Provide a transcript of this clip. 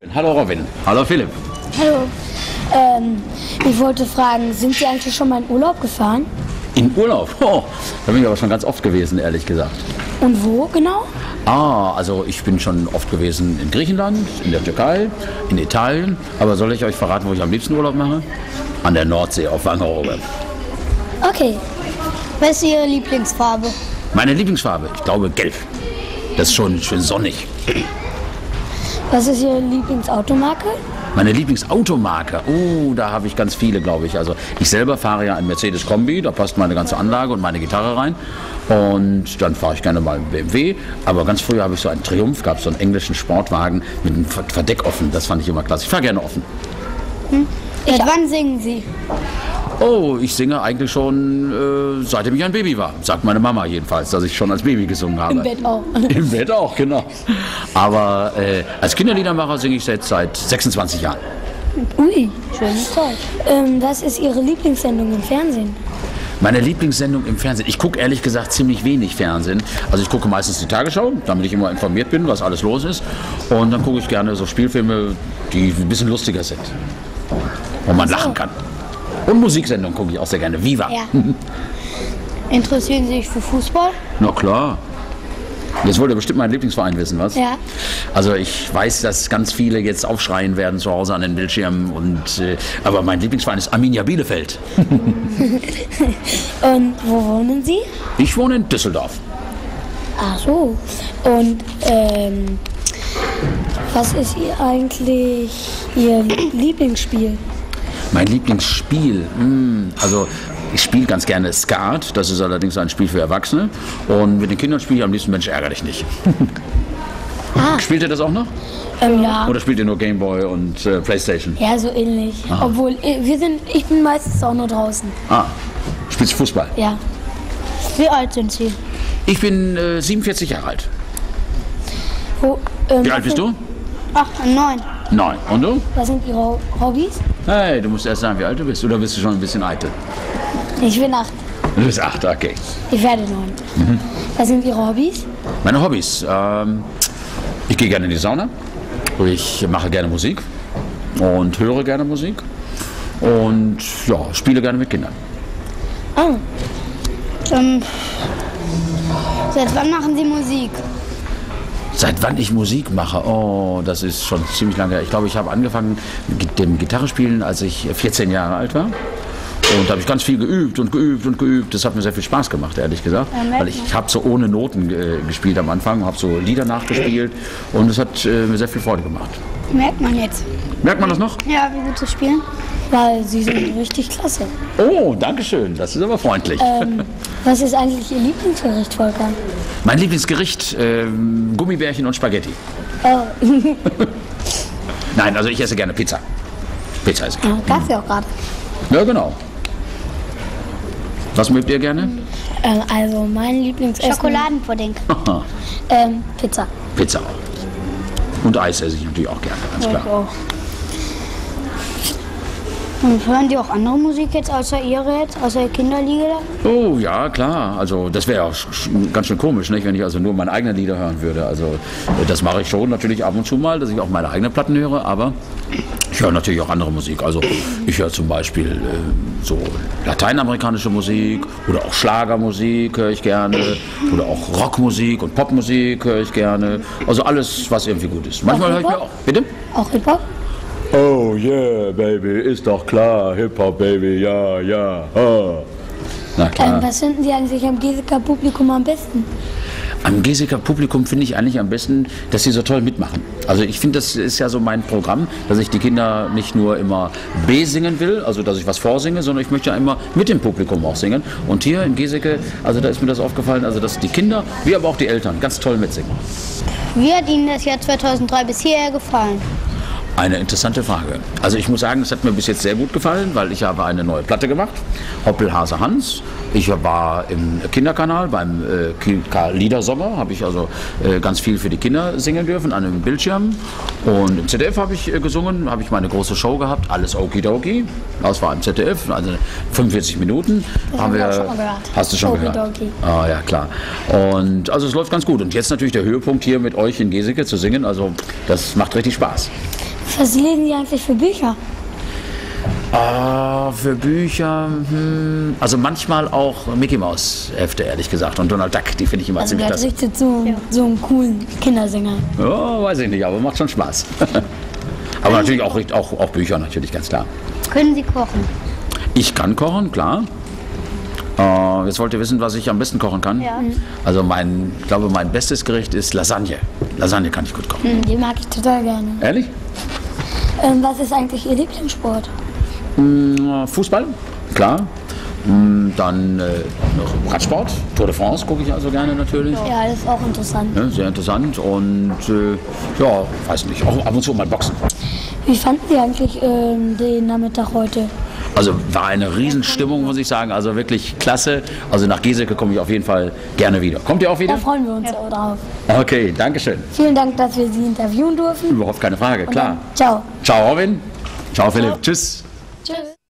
Hallo Robin. Hallo Philipp. Hallo. Ich wollte fragen, sind Sie eigentlich schon mal in Urlaub gefahren? In Urlaub? Oh, da bin ich aber schon ganz oft gewesen, ehrlich gesagt. Und wo genau? Also ich bin schon oft gewesen in Griechenland, in der Türkei, in Italien. Aber soll ich euch verraten, wo ich am liebsten Urlaub mache? An der Nordsee auf Wangerooge. Okay. Was ist Ihre Lieblingsfarbe? Meine Lieblingsfarbe? Ich glaube gelb. Das ist schon schön sonnig. Was ist Ihre Lieblingsautomarke? Meine Lieblingsautomarke? Da habe ich ganz viele, glaube ich. Also ich selber fahre ja ein Mercedes Kombi, da passt meine ganze Anlage und meine Gitarre rein. Und dann fahre ich gerne mal einen BMW. Aber ganz früher habe ich so einen Triumph, gab so einen englischen Sportwagen mit einem Verdeck offen. Das fand ich immer klasse. Ich fahre gerne offen. Seit wann singen Sie? Ich singe eigentlich schon seitdem ich ein Baby war. Sagt meine Mama jedenfalls, dass ich schon als Baby gesungen habe. Im Bett auch. Im Bett auch, genau. Aber als Kinderliedermacher singe ich seit 26 Jahren. Ui, schönes Zeug. Was ist Ihre Lieblingssendung im Fernsehen? Meine Lieblingssendung im Fernsehen? Ich gucke ehrlich gesagt ziemlich wenig Fernsehen. Also ich gucke meistens die Tagesschau, damit ich immer informiert bin, was alles los ist. Und dann gucke ich gerne so Spielfilme, die ein bisschen lustiger sind. Wo man lachen kann. Und Musiksendungen gucke ich auch sehr gerne. Viva! Ja. Interessieren Sie sich für Fußball? Na klar. Jetzt wollt ihr bestimmt meinen Lieblingsverein wissen, was? Ja. Also ich weiß, dass ganz viele jetzt aufschreien werden zu Hause an den Bildschirmen. Aber mein Lieblingsverein ist Arminia Bielefeld. Und wo wohnen Sie? Ich wohne in Düsseldorf. Ach so. Und was ist eigentlich Ihr Lieblingsspiel? Mein Lieblingsspiel? Also ich spiele ganz gerne Skat. Das ist allerdings ein Spiel für Erwachsene. Und mit den Kindern spiele ich am liebsten Mensch, ärgere dich nicht. Spielt ihr das auch noch? Ja. Oder spielt ihr nur Gameboy und Playstation? Ja, so ähnlich. Obwohl, ich bin meistens auch nur draußen. Spielst du Fußball? Ja. Wie alt sind Sie? Ich bin 47 Jahre alt. Wie alt bist du? 8, 9. 9. Und du? Was sind Ihre Hobbys? Hey, du musst erst sagen, wie alt du bist. Oder bist du schon ein bisschen eitel? Ich bin 8. Du bist 8, okay. Ich werde 9. Was sind Ihre Hobbys? Meine Hobbys? Ich gehe gerne in die Sauna. Ich mache gerne Musik. Und höre gerne Musik. Und ja, spiele gerne mit Kindern. Seit wann machen Sie Musik? Seit wann ich Musik mache? Das ist schon ziemlich lange her. Ich glaube, ich habe angefangen mit dem Gitarrespielen, als ich 14 Jahre alt war. Und da habe ich ganz viel geübt und geübt und geübt. Das hat mir sehr viel Spaß gemacht, ehrlich gesagt. Weil ich habe so ohne Noten gespielt am Anfang, habe so Lieder nachgespielt. Und es hat mir sehr viel Freude gemacht. Merkt man jetzt. Merkt man das noch? Ja, wie gut Sie spielen. Weil Sie sind richtig klasse. Danke schön. Das ist aber freundlich. Was ist eigentlich Ihr Lieblingsgericht, Volker? Mein Lieblingsgericht, Gummibärchen und Spaghetti. Nein, also ich esse gerne Pizza. Pizza esse ich. Gab's ja auch gerade. Ja, genau. Was mögt ihr gerne? Also mein Lieblingsessen... Schokoladenpudding. Pizza. Pizza auch. Und Eis esse ich natürlich auch gerne, ganz klar. auch. Und hören die auch andere Musik jetzt außer Ihre jetzt, außer Kinderlieder? Ja, klar. Also das wäre auch ganz schön komisch, nicht? Wenn ich also nur meine eigenen Lieder hören würde. Also das mache ich schon natürlich ab und zu mal, dass ich auch meine eigenen Platten höre, aber ich höre natürlich auch andere Musik. Also ich höre zum Beispiel so lateinamerikanische Musik oder auch Schlagermusik höre ich gerne oder auch Rockmusik und Popmusik höre ich gerne. Also alles, was irgendwie gut ist. Manchmal höre ich mir auch... Bitte? Auch Hip-Hop? Oh yeah, Baby, ist doch klar. Hip-Hop, Baby, ja, ja. Na klar. Was finden Sie eigentlich am Geseka-Publikum am besten? Am Geseka-Publikum finde ich eigentlich am besten, dass sie so toll mitmachen. Also ich finde, das ist ja so mein Programm, dass ich die Kinder nicht nur immer besingen will, also dass ich was vorsinge, sondern ich möchte ja immer mit dem Publikum auch singen. Und hier in Geseke, also da ist mir das aufgefallen, also dass die Kinder, wie aber auch die Eltern, ganz toll mitsingen. Wie hat Ihnen das Jahr 2003 bis hierher gefallen? Eine interessante Frage. Also ich muss sagen, es hat mir bis jetzt sehr gut gefallen, weil ich habe eine neue Platte gemacht, Hoppel Hase Hans. Ich war im Kinderkanal beim Liedersommer, habe ich also ganz viel für die Kinder singen dürfen an einem Bildschirm. Und im ZDF habe ich gesungen, habe ich meine große Show gehabt, alles Okidoki. Das war im ZDF, also 45 Minuten. Haben wir, schon mal gehört. Hast du schon gehört? Ah ja, klar. Und also es läuft ganz gut. Und jetzt natürlich der Höhepunkt hier mit euch in Geseke zu singen, also das macht richtig Spaß. Was lesen Sie eigentlich für Bücher? Für Bücher, also manchmal auch Mickey Maus Hefte, ehrlich gesagt. Und Donald Duck, die finde ich immer Also ziemlich der klasse. richtet so einen coolen Kindersänger. Ja, weiß ich nicht, aber macht schon Spaß. Aber natürlich auch Bücher, natürlich, ganz klar. Können Sie kochen? Ich kann kochen, klar. Jetzt wollt ihr wissen, was ich am besten kochen kann? Ja. Also ich glaube, mein bestes Gericht ist Lasagne. Lasagne kann ich gut kochen. Den mag ich total gerne. Ehrlich? Was ist eigentlich Ihr Lieblingssport? Fußball, klar. Dann noch Radsport, Tour de France gucke ich also gerne natürlich. Ja, das ist auch interessant. Ja, sehr interessant und ja, weiß nicht, auch ab und zu mal Boxen. Wie fanden Sie eigentlich den Nachmittag heute? Also war eine Riesenstimmung, muss ich sagen, also wirklich klasse. Also nach Geseke komme ich auf jeden Fall gerne wieder. Kommt ihr auch Da wieder? freuen wir uns auch drauf. Okay, danke schön. Vielen Dank, dass wir Sie interviewen durften. Überhaupt keine Frage, klar. Ciao. Ciao Robin, ciao Philipp, tschüss. Tschüss.